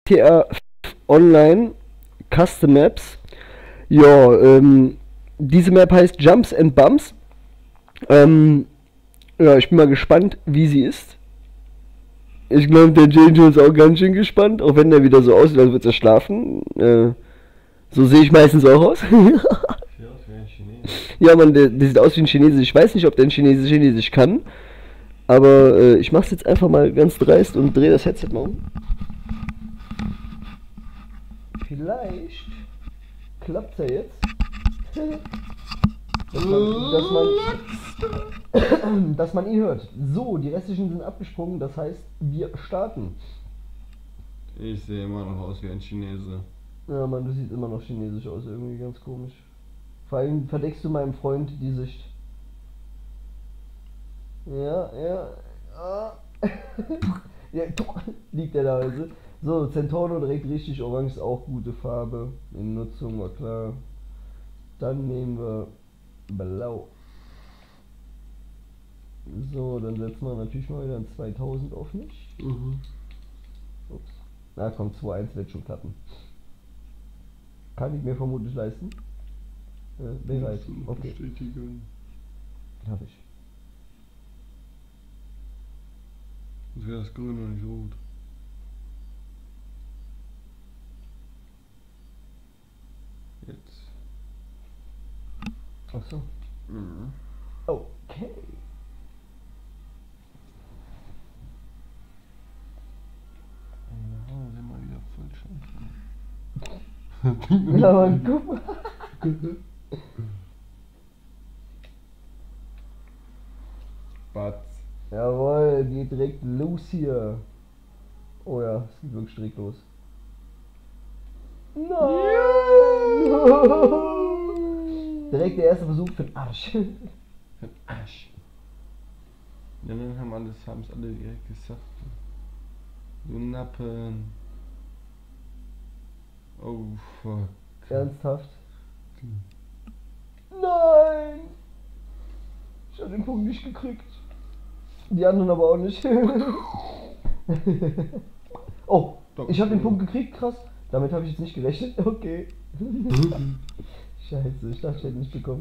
GTA Online Custom Maps. Ja, diese Map heißt Jumps and Bumps. Ja, ich bin mal gespannt, wie sie ist. Ich glaube, der Janjo ist auch ganz schön gespannt, auch wenn der wieder so aussieht, als würde er schlafen. So sehe ich meistens auch aus. Sieht aus wie ein Chinese. Ja, Mann, der sieht aus wie ein Chinese. Ich weiß nicht, ob der ein Chinesisch kann. Aber ich mach's jetzt einfach mal ganz dreist und drehe das Headset mal um. Vielleicht klappt's ja jetzt. Dass man ihn hört. So, die restlichen sind abgesprungen, das heißt, wir starten. Ich sehe immer noch aus wie ein Chinese. Ja, Mann, du siehst immer noch chinesisch aus, irgendwie ganz komisch. Vor allem verdeckst du meinem Freund die Sicht. Ja. Ja, liegt er da also. So, Centauno direkt richtig, orange ist auch gute Farbe. In Nutzung war klar. Dann nehmen wir blau. So, dann setzen wir natürlich mal wieder ein 2000 auf mich. Ups. Na komm, 2-1 wird schon klappen. Kann ich mir vermutlich leisten. Bereit. Okay. Bestätigen. Hab ich. Das wäre das grün und nicht rot. Jetzt. Achso. Mhm. Okay. Ja, sind wir wieder voll scheiße. Ja, Mann, guck mal. Batz. Jawohl, geht direkt los hier. Oh ja, es geht wirklich direkt los. Nein! Direkt der erste Versuch für den Arsch. Für den Arsch. Ja, dann haben es alle direkt gesagt. Du Nappen. Oh fuck. Ernsthaft? Nein! Ich hab den Punkt nicht gekriegt. Die anderen aber auch nicht. Oh, ich hab den Punkt gekriegt, krass. Damit habe ich jetzt nicht gerechnet. Okay. Scheiße, ich dachte, ich hätte nicht bekommen.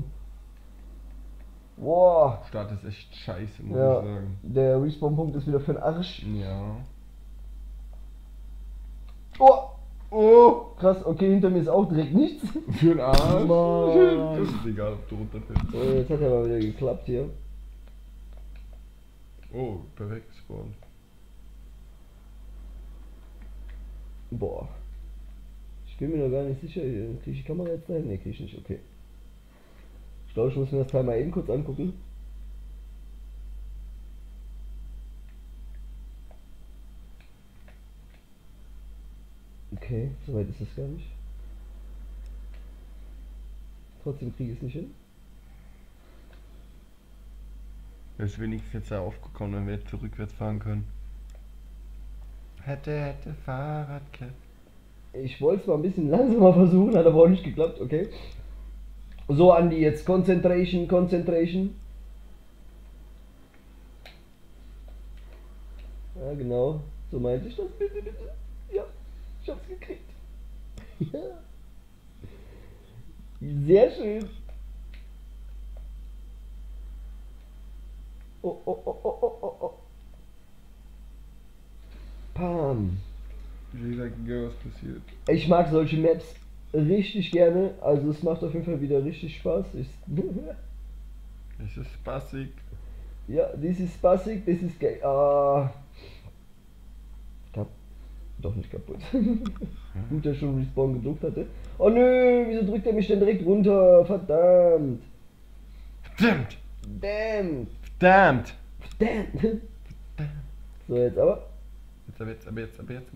Boah. Start ist echt scheiße, muss Ja, ich sagen. der Respawn-Punkt ist wieder für den Arsch. Ja. Oh, krass, okay, hinter mir ist auch direkt nichts. Für den Arsch. Mann. Das ist egal, ob du runterfällst. So, jetzt hat er mal wieder geklappt hier. Oh, perfekt spawn. Boah. Ich bin mir noch gar nicht sicher. Kriege ich die Kamera jetzt dahin? Ne, kriege ich nicht, okay. Ich glaube, ich muss mir das Teil mal eben kurz angucken. Okay, soweit ist das gar nicht. Trotzdem kriege ich es nicht hin. Er ist wenigstens jetzt da aufgekommen, wenn wir jetzt rückwärts fahren können. Hätte Fahrradkette. Ich wollte es mal ein bisschen langsamer versuchen, hat aber auch nicht geklappt, okay. So, Andi, jetzt Concentration. Ja, genau. So meinte ich das. Bitte. Ja, ich hab's gekriegt. Ja. Sehr schön. Oh. Pam. Wie gesagt, egal was passiert. Ich mag solche Maps richtig gerne. Also es macht auf jeden Fall wieder richtig Spaß. Es ist spaßig. Ja, this is spaßig, this is gay. Ah. Doch nicht kaputt. Gut, dass er schon Respawn gedruckt hatte. Oh nö, wieso drückt er mich denn direkt runter? Verdammt. Damn. So, jetzt aber. Jetzt. Aber jetzt. Heide,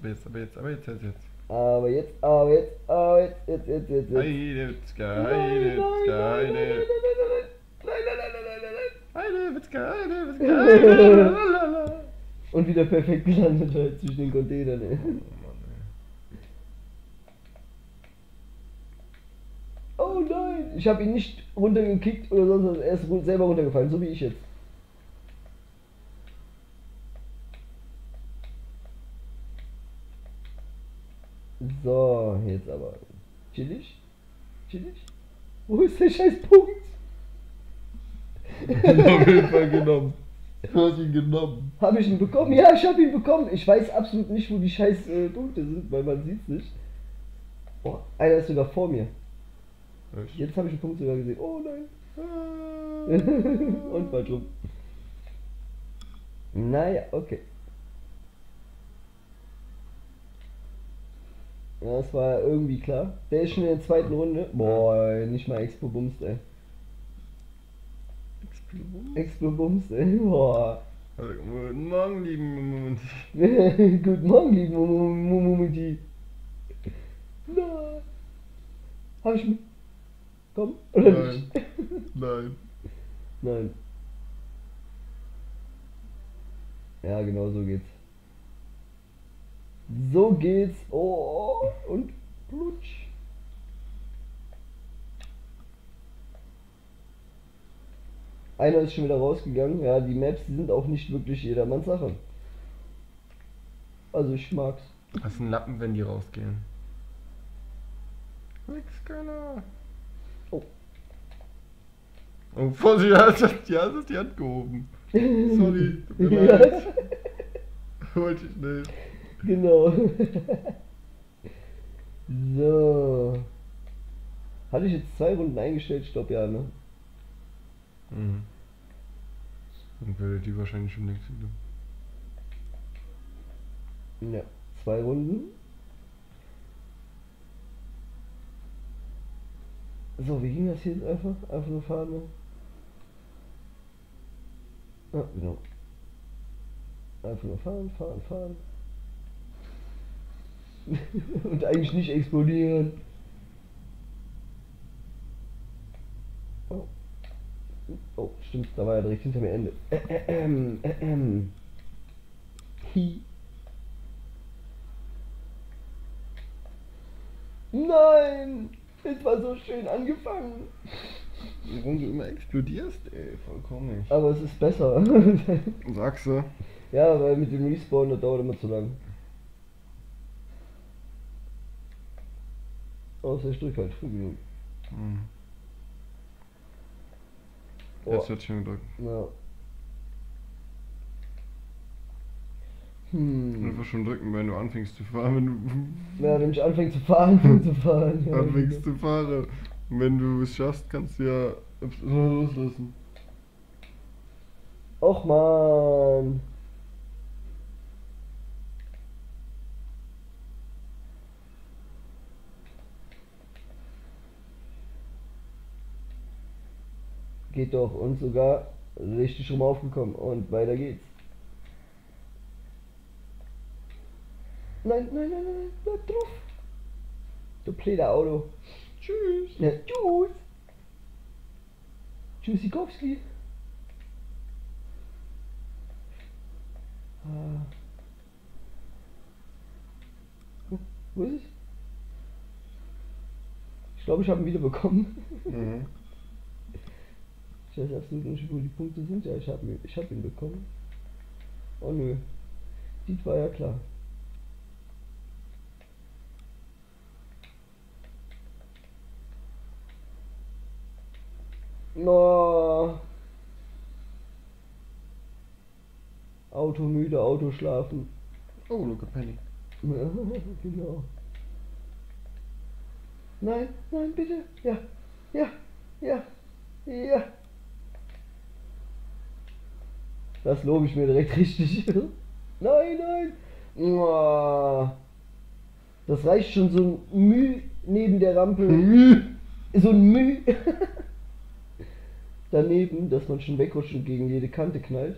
Witzka. Und wieder perfekt gelandet halt zwischen den Containern, ey. Oh nein, ich habe ihn nicht runtergekickt oder sonst was, er ist selber runtergefallen, so wie ich jetzt. So, jetzt aber. Chillig? Chillig? Wo ist der scheiß Punkt? Auf jeden Fall genommen. Du hast ihn genommen. Hab ich ihn bekommen? Ja, ich hab ihn bekommen. Ich weiß absolut nicht, wo die scheiß Punkte sind, weil man sieht's nicht. Boah, einer ist sogar vor mir. Echt? Jetzt habe ich einen Punkt sogar gesehen. Oh nein. Und falsch rum. Naja, okay. Ja, das war irgendwie klar. Der ist schon in der zweiten Runde. Boah, nicht mal Expo Bums, ey. Expo Bums, ey. Boah. Also, guten Morgen, lieben Moment. Guten Morgen, lieben Mumuti. Nein. Hab ich mit. Komm, oder Nein. nicht? Nein. Nein. Ja, genau so geht's. So geht's. Oh, und plutsch. Einer ist schon wieder rausgegangen. Ja, die Maps, die sind auch nicht wirklich jedermanns Sache. Also ich mag's. Was ist ein Lappen, wenn die rausgehen? Wichskörner. Oh. Oh, Vorsicht, die hast die Hand gehoben. Sorry, tut mir Ja. leid. Wollte ich nicht. Genau. So. Hatte ich jetzt 2 Runden eingestellt? Ich glaube ja, ne? Mhm. Dann würde die wahrscheinlich schon längst wieder. Ja. 2 Runden. So, wie ging das hier jetzt einfach? Einfach nur fahren, ne? Ah, genau. Einfach nur fahren, fahren, fahren. Und eigentlich nicht explodieren. Oh. Oh, stimmt, da war ja direkt hinter mir Ende. Hi. Nein! Es war so schön angefangen. Warum du immer explodierst, ey, voll komisch. Aber es ist besser. Sagst du? Ja, weil mit dem Respawn, das dauert immer zu lang. Außer ich drücke halt früh genug. Mhm. Oh. Jetzt wird schon gedrückt. Ja. Einfach schon drücken, wenn du anfängst zu fahren. Wenn du Ja, wenn ich anfange zu fahren, zu fahren. Ja, anfängst zu fahren. Und wenn du es schaffst, kannst du ja loslassen. Och man. Geht doch, und sogar richtig rum aufgekommen und weiter geht's. Nein, nein, nein, nein, bleib drauf. Du Plederauto. Tschüss. Ja, tschüss. Tschüssikowski. Ah. Wo ist es? Ich glaube, ich habe ihn wieder bekommen. Mhm. Ich weiß absolut nicht, wo die Punkte sind. Ja, ich hab ihn bekommen. Oh nö. Dies war ja klar. No. Auto müde, Auto schlafen. Oh, look at Penny. Genau. Nein, nein, bitte. Ja, ja, ja, ja. Das lobe ich mir direkt richtig. Nein, nein. Oh. Das reicht schon, so ein Müh neben der Rampe. So ein Müh daneben, dass man schon wegrutscht und gegen jede Kante knallt.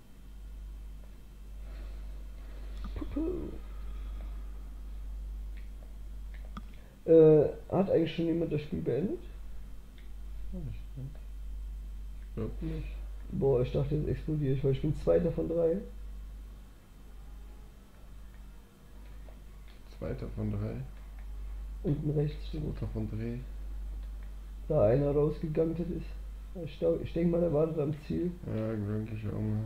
Hat eigentlich schon jemand das Spiel beendet? Ich glaub nicht. Boah, ich dachte, jetzt explodiere ich, weil ich bin Zweiter von 3. Zweiter von 3. Unten rechts steht, Zweiter von 3. da einer rausgegangen ist. Ich denke mal, der wartet am Ziel. Ja, glücklich auch mal.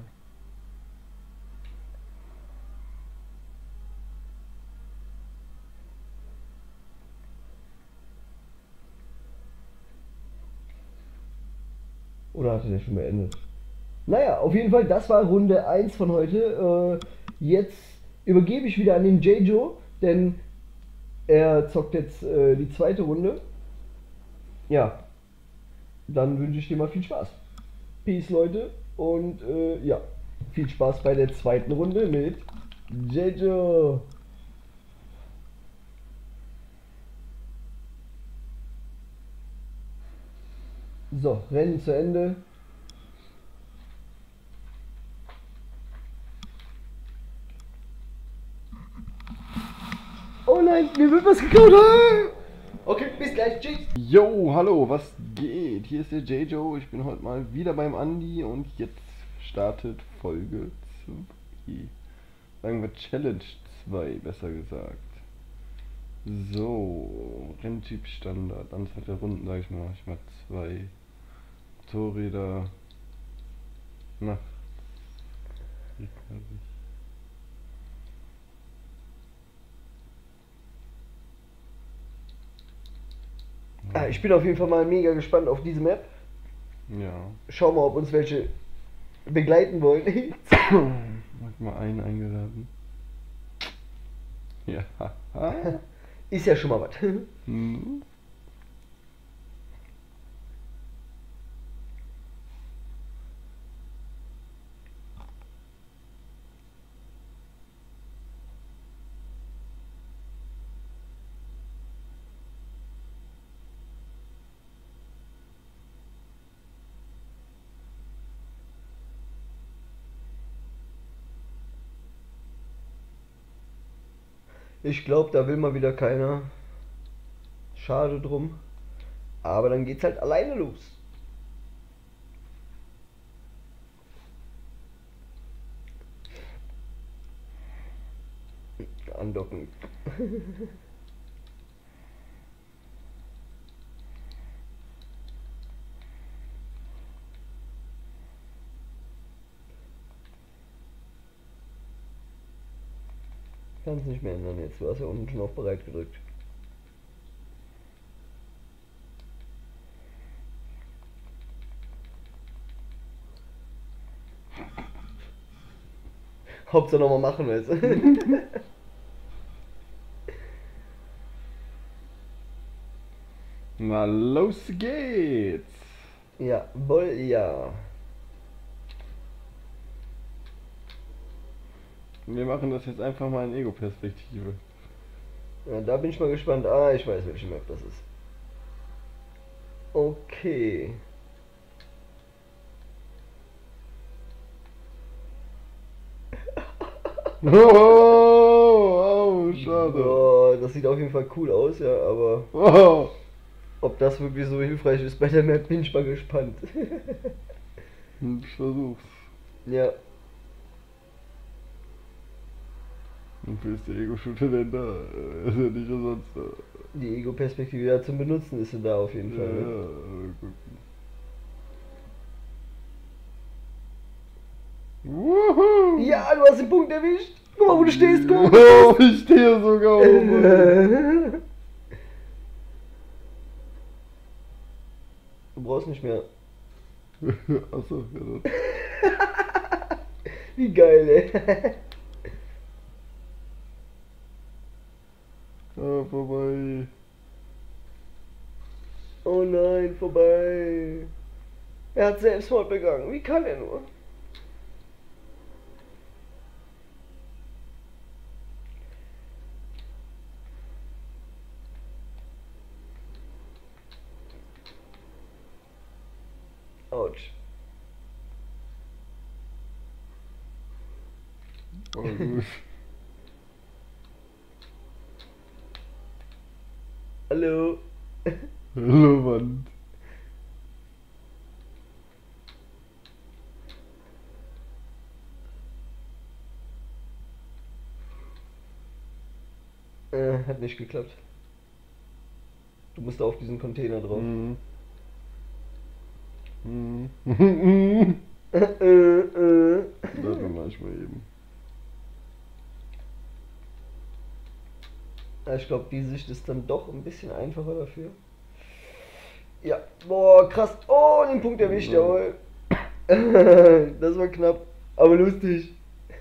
Oder hatte der schon beendet? Naja, auf jeden Fall, das war Runde 1 von heute. Jetzt übergebe ich wieder an den Jejo, denn er zockt jetzt die zweite Runde. Ja, dann wünsche ich dir mal viel Spaß. Peace, Leute. Und ja, viel Spaß bei der zweiten Runde mit Jejo. So, Rennen zu Ende. Oh nein, mir wird was geklaut. Okay, bis gleich, tschüss. Yo, hallo, was geht? Hier ist der Jejo, ich bin heute mal wieder beim Andi und jetzt startet Folge 2. Sagen wir Challenge 2, besser gesagt. So, Renntyp Standard, Anzahl der Runden, sag ich mal 2. Motorräder. Na. Ich bin auf jeden Fall mal mega gespannt auf diese Map. Ja. Schau mal, ob uns welche begleiten wollen. Hab mal einen eingeladen. Ja. Ist ja schon mal was. Hm. Ich glaube, da will mal wieder keiner. Schade drum. Aber dann geht's halt alleine los. Andocken. Kann's nicht mehr ändern jetzt. Du hast ja unten schon auf bereit gedrückt. Hauptsache nochmal machen, weißt du? Na, los geht's! Ja, wohl ja. Wir machen das jetzt einfach mal in Ego-Perspektive. Ja, da bin ich mal gespannt. Ah, ich weiß, welche Map das ist. Okay. Oh, schade. Oh, das sieht auf jeden Fall cool aus, ja, aber Oh. ob das wirklich so hilfreich ist bei der Map, bin ich mal gespannt. Ich versuch's. Ja. Wofür ist der Ego-Shooter denn da? Ist ja nicht umsonst da. Die Ego-Perspektive ja zum Benutzen ist sie da auf jeden Fall. Ja, Ne? gucken. Wuhu! Ja, du hast den Punkt erwischt. Guck mal, wo du stehst, guck. Oh, ich stehe sogar oben. Du brauchst nicht mehr. Achso, ja dann. Wie geil, ey. Ah, vorbei. Oh nein, vorbei. Er hat Selbstmord begangen. Wie kann er nur? Autsch. Oh, gut. Hallo. Hallo, Mann. Hat nicht geklappt. Du musst auf diesen Container drauf. Mhm. Mhm. Warte mal, ich mal eben. Ich glaube, die Sicht ist dann doch ein bisschen einfacher dafür. Ja, boah, krass. Oh, den Punkt erwischt, jawohl. Das war knapp, aber lustig.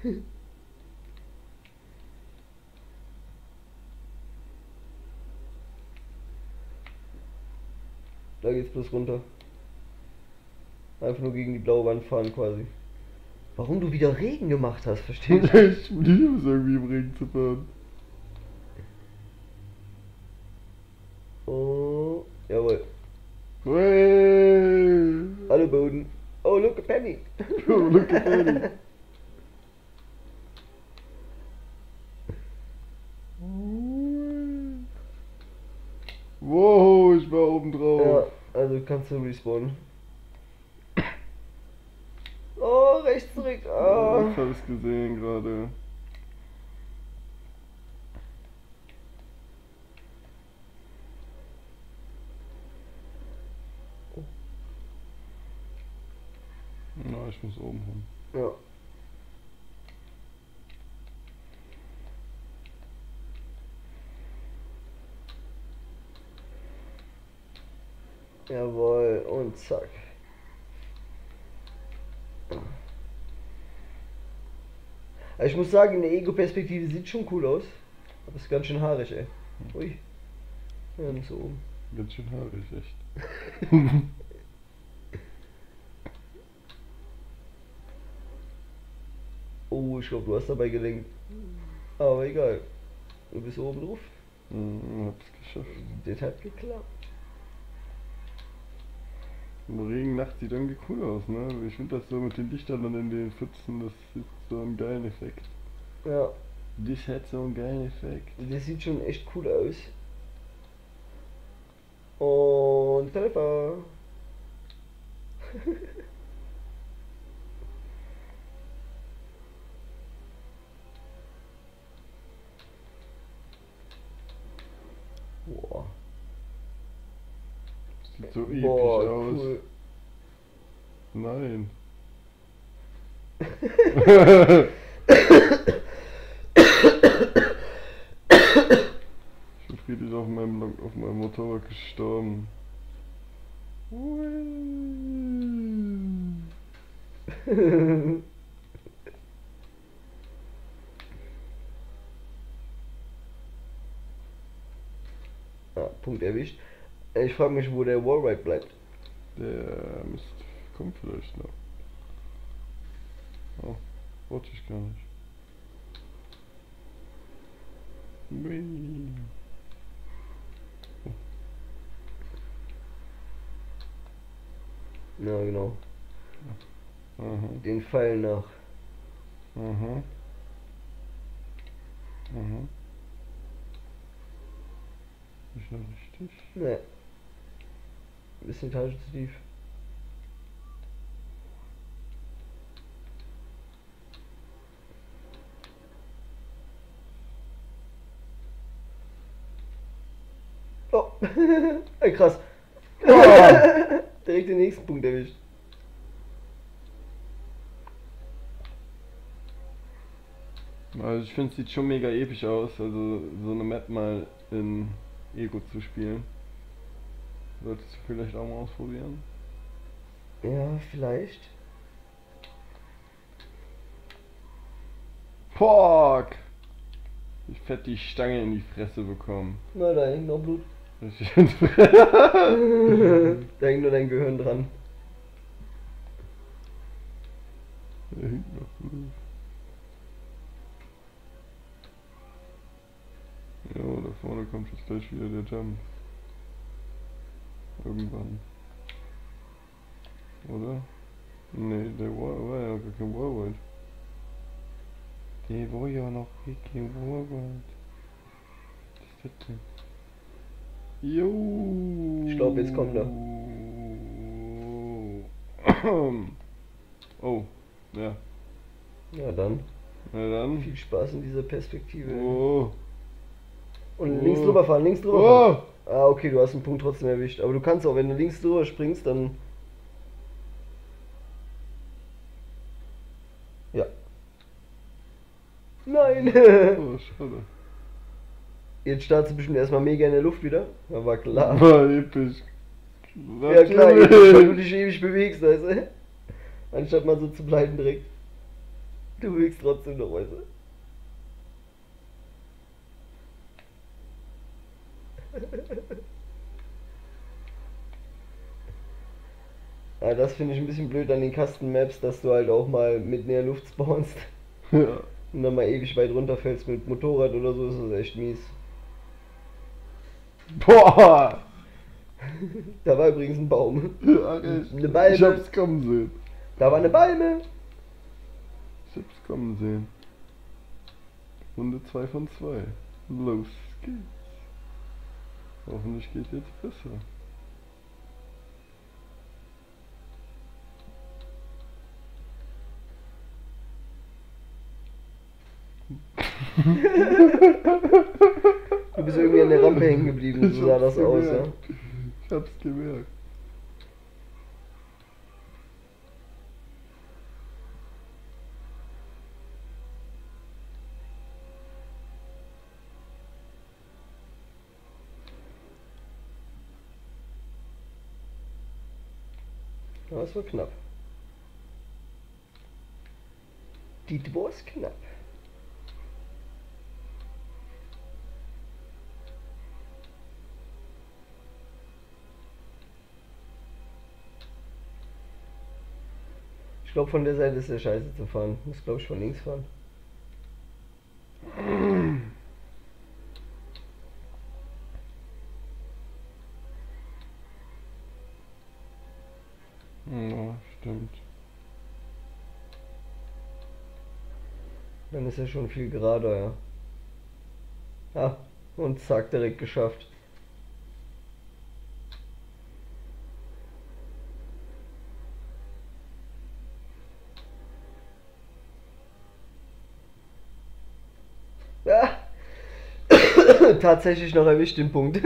Da geht's bloß runter. Einfach nur gegen die blaue Wand fahren quasi. Warum du wieder Regen gemacht hast, verstehst du? Ich liebe es irgendwie im Regen zu fahren. Oh, jawohl. Hey. Hallo Boden. Oh, look a penny. Oh, look at that. Wow, ich war oben drauf. Ja, also kannst du respawnen. Oh, rechts zurück. Ah. Das habe ich gesehen gerade. Na, ich muss oben hin. Ja. Jawohl, und zack. Also ich muss sagen, in der Ego-Perspektive sieht schon cool aus. Aber ist ganz schön haarig, ey. Ui. Ja, nicht so oben. Ganz schön haarig, echt. Oh, ich glaube, du hast dabei gelenkt. Aber egal. Du bist oben drauf. Hab's geschafft. Das hat geklappt. Im Regen nachts sieht irgendwie cool aus, ne? Ich finde das so mit den Lichtern dann in den Pfützen, das ist so ein geiler Effekt. Ja, Das hat so einen geilen Effekt. das sieht schon echt cool aus. Und Treffer. Boah. Sieht so episch Boah, aus. cool. Nein. Ich bin friedlich auf meinem Motorrad gestorben. Ah, Punkt erwischt. Ich frage mich, wo der Wallride bleibt. Der Mist kommt vielleicht noch. Oh, wollte ich gar nicht. Ui. Ja, genau. Aha. Den Pfeil nach. Aha. Aha. Ist noch richtig? Ne. Bisschen Etage zu tief. Oh, ey, krass. Direkt den nächsten Punkt erwischt. Also ich finde es sieht schon mega episch aus, also so eine Map mal in Ego zu spielen. Solltest du vielleicht auch mal ausprobieren? Ja, vielleicht. Pork! Ich fett die Stange in die Fresse bekommen. Na, da hängt noch Blut. Richtig ins Da hängt nur dein Gehirn dran. Da hängt noch Blut. Jo, da vorne kommt jetzt gleich wieder der Jump. Irgendwann. Oder? Nee, der war ja gar kein Wallride. Der war ja noch kein Wallride. Was ist das denn? Jo. Ich glaube, jetzt kommt er. Oh, ja. Ja, dann. Na dann. Viel Spaß in dieser Perspektive. Oh. Und Oh. links drüber fahren, links drüber Oh. fahren. Ah, okay, du hast einen Punkt trotzdem erwischt. Aber du kannst auch, wenn du links drüber springst, dann... Ja. Nein! Oh, schade. Jetzt startest du bestimmt erstmal mega in der Luft wieder. Ja, war klar. War episch. Ja klar, weil du dich ewig bewegst, weißt du? Anstatt mal so zu bleiben direkt. Du bewegst trotzdem noch, weißt du? Ja, das finde ich ein bisschen blöd an den Custom-Maps, dass du halt auch mal mitten in der Luft spawnst Ja. und dann mal ewig weit runterfällst mit Motorrad oder so, ist das echt mies. Boah! Da war übrigens ein Baum. Ja, echt. Eine Balme. Ich hab's kommen sehen. Da war eine Balme. Ich hab's kommen sehen. Runde 2 von 2. Los geht's. Hoffentlich geht jetzt besser. Du bist irgendwie an der Rampe hängen geblieben, Ich so sah hab's das aus, ja. gemerkt. Ich hab's gemerkt. Aber es war knapp. Die war ist knapp. Ich glaube, von der Seite ist der scheiße zu fahren. Ich muss, glaube ich, von links fahren. Ja, stimmt. Dann ist er schon viel gerader, ja. Ah, und zack, direkt geschafft. Ah. Tatsächlich noch erwischt den Punkt.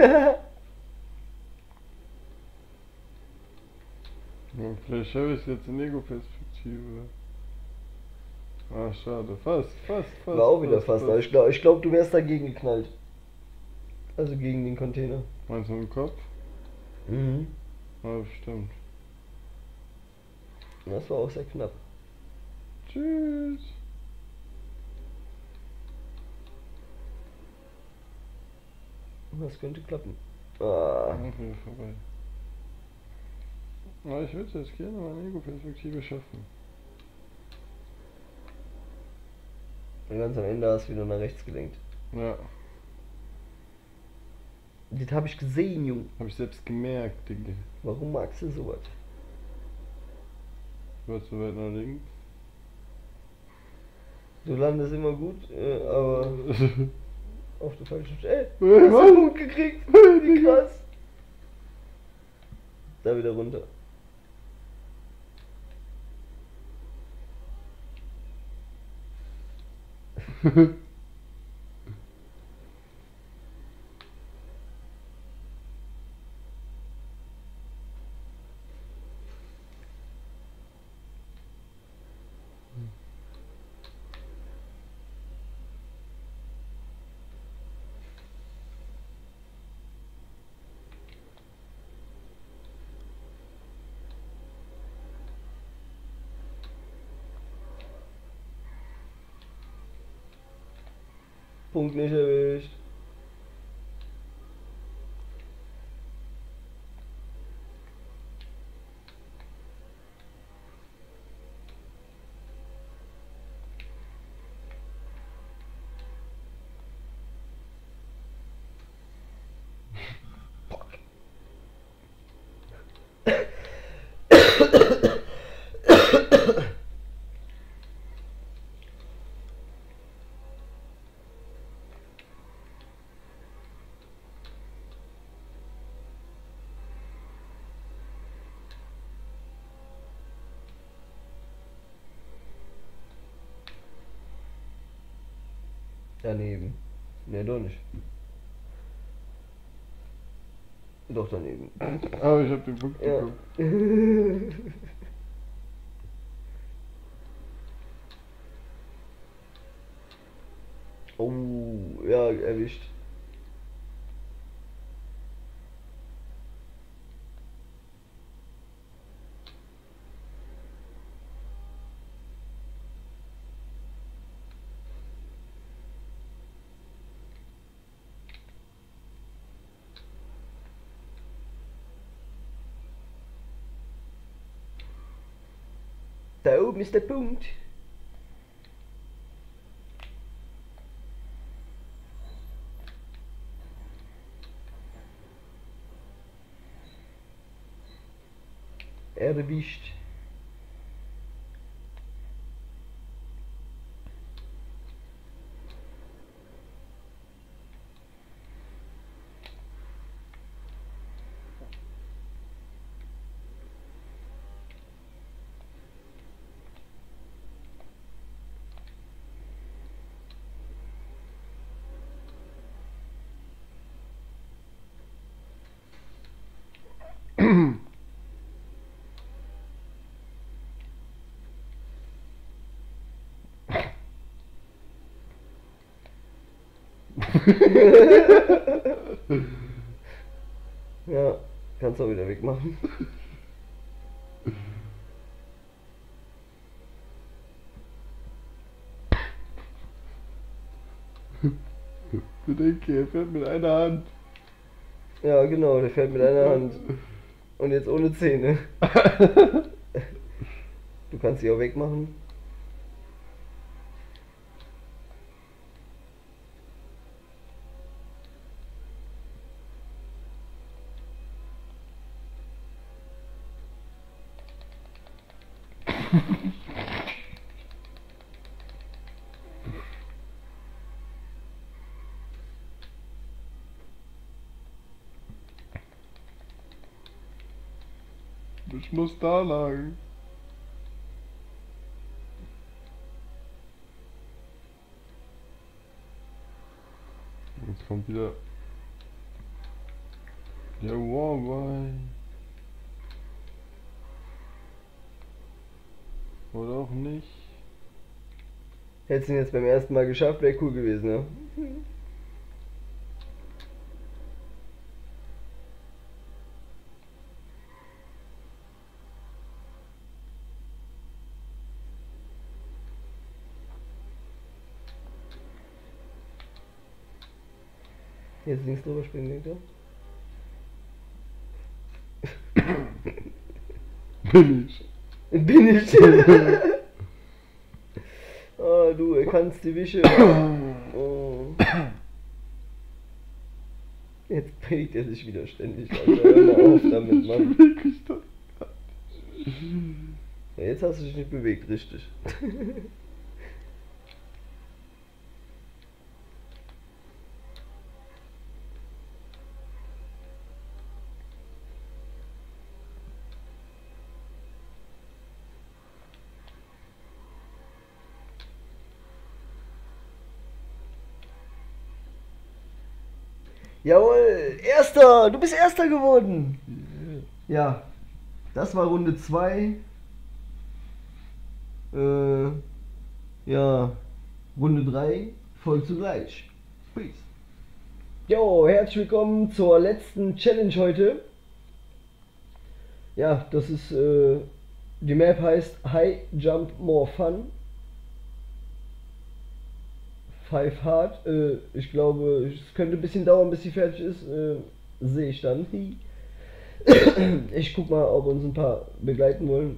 Ja, vielleicht habe ich jetzt in Ego-Perspektive. Ah, schade. Fast. War auch wieder fast. Aber ich glaub, du wärst dagegen geknallt. Also gegen den Container. Meinst du im Kopf? Mhm. Ja, stimmt. Das war auch sehr knapp. Tschüss. Das könnte klappen. Ah. Okay, vorbei. Aber ich würde jetzt gerne meine Ego-Perspektive schaffen. Und ganz am Ende hast du wieder nach rechts gelenkt. Ja, Das habe ich gesehen, Junge. habe ich selbst gemerkt, Digga. Warum magst du sowas? Ich war zu weit nach links. Du landest immer gut, aber auf der falschen Stelle. Ey, Was? hast du einen Punkt gekriegt? Wie krass. Da wieder runter. Punkt nicht erwischt. Daneben. Ne, doch nicht. Doch daneben. Aber ich hab den Punkt Ja. bekommen. Oh, ja, erwischt. Da oben ist der Punkt. Erwischt. Ja, kannst du auch wieder wegmachen. Bedenke, er fährt mit einer Hand. Ja, genau, der fährt mit einer Hand. Und jetzt ohne Zähne. Du kannst sie auch wegmachen. Ich muss da lang. Jetzt kommt wieder der Warbei. Oder auch nicht. Hättest du ihn jetzt beim ersten Mal geschafft, wäre cool gewesen, ne? Jetzt links drüber springen, denkt er? Bin ich. Bin ich. Oh, du kannst die Wische. Oh. Jetzt bewegt er sich wieder ständig, Alter. Hör mal auf damit, Mann. Ja, jetzt hast du dich nicht bewegt, richtig. Jawohl, Erster! Du bist Erster geworden! Ja, das war Runde 2. Ja, Runde 3 folgt zugleich. Peace. Jo, herzlich willkommen zur letzten Challenge heute. Ja, das ist, die Map heißt High Jump More Fun. 5 Hard. Ich glaube, es könnte ein bisschen dauern, bis sie fertig ist. Sehe ich dann. Ich guck mal, ob uns ein paar begleiten wollen.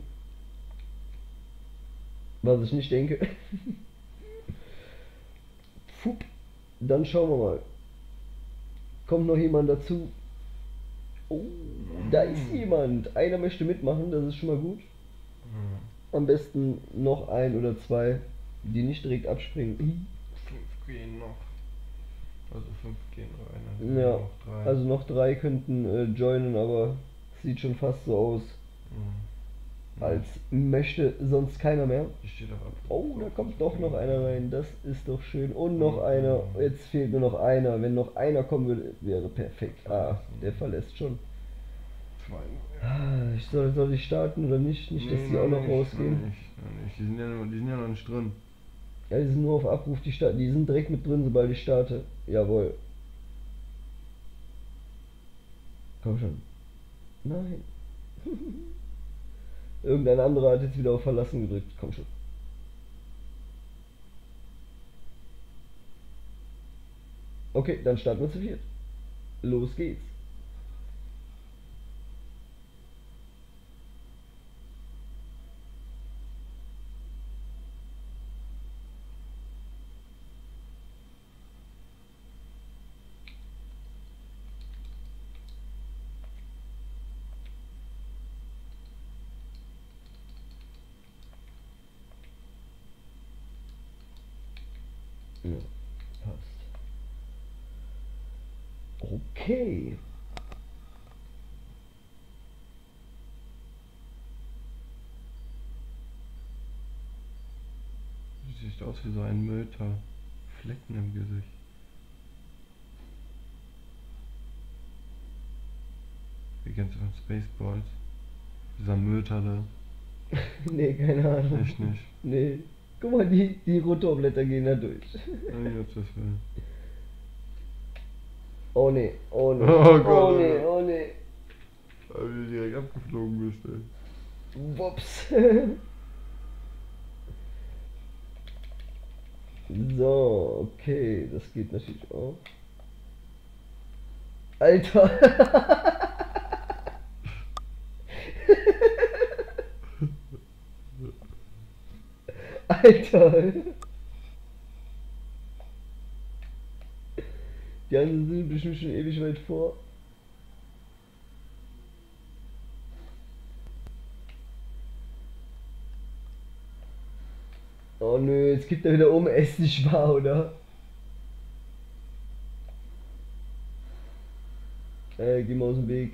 Was ich nicht denke. Fupp. Dann schauen wir mal. Kommt noch jemand dazu? Oh, da ist jemand. Einer möchte mitmachen, das ist schon mal gut. Am besten noch ein oder zwei, die nicht direkt abspringen. 5 gehen noch. Also 5 gehen rein. Ja, noch 3. also noch 3 könnten joinen, aber sieht schon fast so aus, als möchte sonst keiner mehr. Steht auf Abruf. Oh, da kommt doch noch einer rein, das ist doch schön. Und noch einer, jetzt fehlt nur noch einer. Wenn noch einer kommen würde, wäre perfekt. Ah, der verlässt schon. 2. Soll ich starten oder nicht? Nicht, dass die auch noch rausgehen. Nicht. Die sind ja noch nicht drin. Ja, die sind nur auf Abruf, die sind direkt mit drin, sobald ich starte. Jawohl. Komm schon. Nein. Irgendein anderer hat jetzt wieder auf Verlassen gedrückt. Komm schon. Okay, dann starten wir zu viert. Los geht's. Ja, passt. Okay. Sieht aus wie so ein Möter. Flecken im Gesicht. Wie kennst du von Spaceballs? Dieser Möter da. Nee, keine Ahnung. Echt nicht. Nee. Guck mal, die Rotorblätter gehen da durch. Nein, jetzt das will. Oh nee, oh nee. Oh Gott, oh nee, oh oh nee. Weil du direkt abgeflogen bist, ey. Wups. So, okay, das geht natürlich auch. Alter! Alter! Die anderen sind bestimmt schon ewig weit vor. Oh nö, jetzt kippt er wieder um, ist nicht wahr, oder? Geh mal aus dem Weg.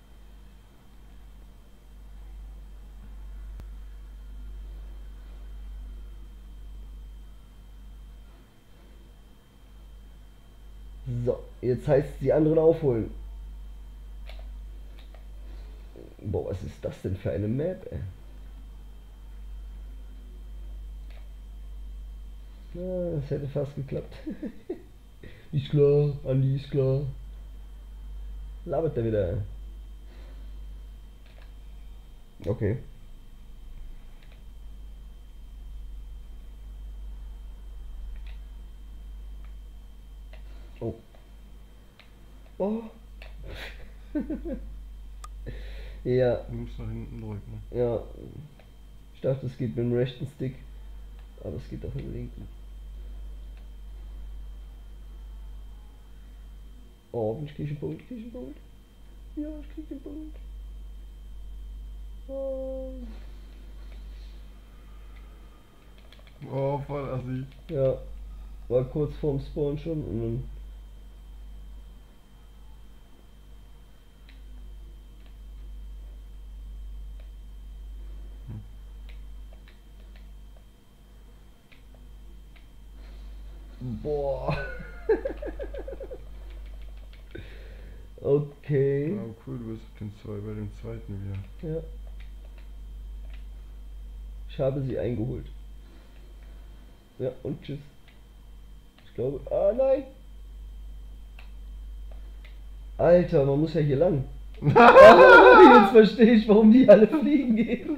So, jetzt heißt es die anderen aufholen. Boah, was ist das denn für eine Map, ey? Na, das hätte fast geklappt. Ist klar, Andi ist klar. Labert er wieder. Okay. Oh. Oh. Ja. Du musst nach hinten drücken. Ja. Ich dachte, es geht mit dem rechten Stick. Aber es geht auch mit dem linken. Oh, ich krieg einen Punkt, krieg einen Punkt. Ja, ich krieg den Punkt. Oh. Oh, voll assi. Ja. War kurz vorm Spawn schon und dann. Boah. Okay. Ja, cool, du bist bei dem zweiten wieder. Ja. Ich habe sie eingeholt. Ja, und tschüss. Ich glaube. Ah, nein! Alter, man muss ja hier lang. Jetzt verstehe ich, warum die alle fliegen gehen.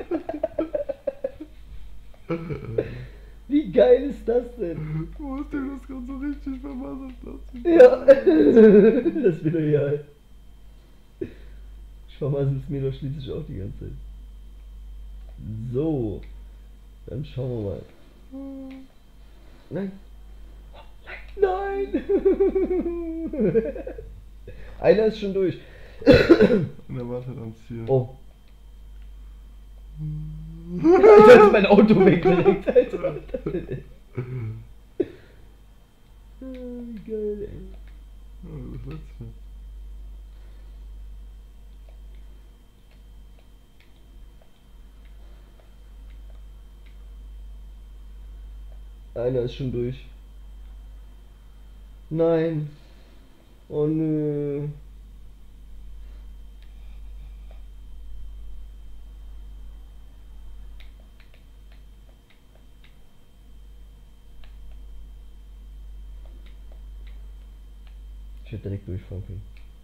Wie geil ist das denn? Wo hast du das gerade so richtig vermasselt? Ja, das ist mir doch egal. Ich vermassel es mir doch schließlich auch die ganze Zeit. So, dann schauen wir mal. Nein. Nein! Einer ist schon durch. Und er wartet am Ziel. Oh. Alter, ist mein Auto weg direkt, Alter. Wie geil, ey. Ja, das letzte. Einer ist schon durch. Nein. Oh nö. Ich hätte direkt durchfahren können.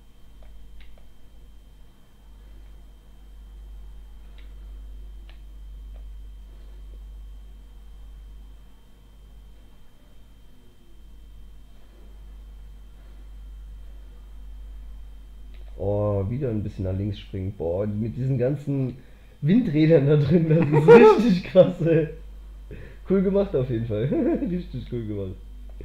Oh, wieder ein bisschen nach links springen. Boah, mit diesen ganzen Windrädern da drin, das ist richtig krass, ey. Cool gemacht auf jeden Fall. Richtig cool gemacht.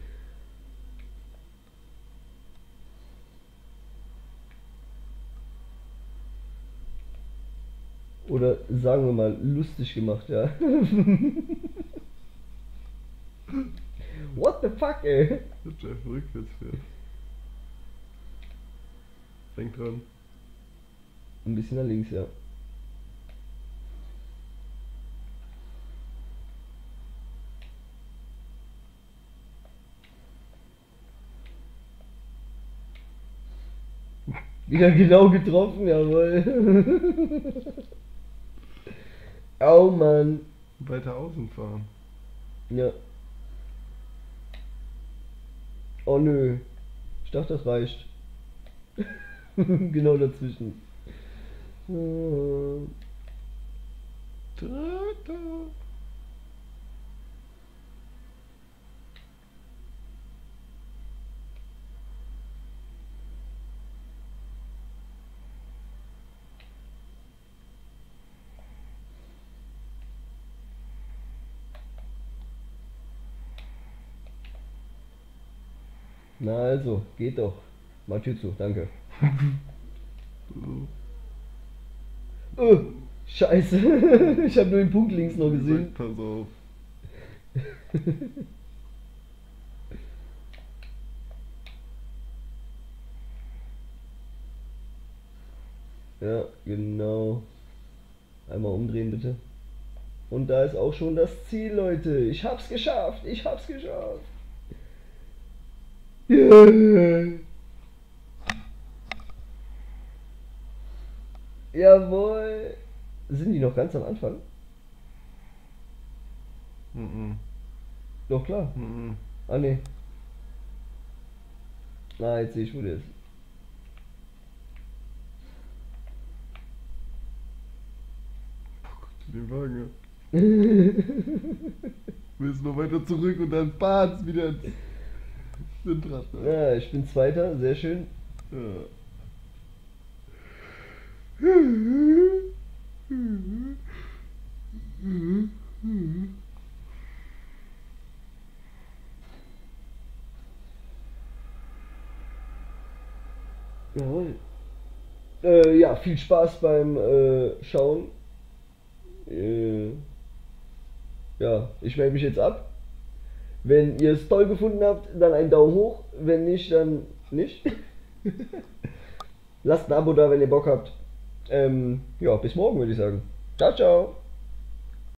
Oder sagen wir mal, lustig gemacht, ja. What the fuck, ey? Dass Jeff rückwärts fährt. Denk dran. Ein bisschen nach links, ja. Wieder genau getroffen, jawohl. Oh Mann. Weiter außen fahren. Ja. Oh nö. Ich dachte, das reicht. Genau dazwischen. Dritter. Na also, geht doch. Machizzo, danke. Scheiße. Ich habe nur den Punkt links noch gesehen. Pass auf. Ja, genau. Einmal umdrehen bitte. Und da ist auch schon das Ziel, Leute. Ich hab's geschafft. Ich hab's geschafft. Yeah. Jawohl. Sind die noch ganz am Anfang? Doch klar. Ah ne. Ah, jetzt sehe ich, wo der ist. Den Wagen, ja. Wir sind noch weiter zurück und dann Bahns wieder ins Windrad. Ja, ich bin Zweiter, sehr schön. Ja. Jawohl. Ja, viel Spaß beim Schauen. Ja, ich melde mich jetzt ab. Wenn ihr es toll gefunden habt, dann einen Daumen hoch. Wenn nicht, dann nicht. Lasst ein Abo da, wenn ihr Bock habt. Ja, bis morgen würde ich sagen. Ciao, ciao.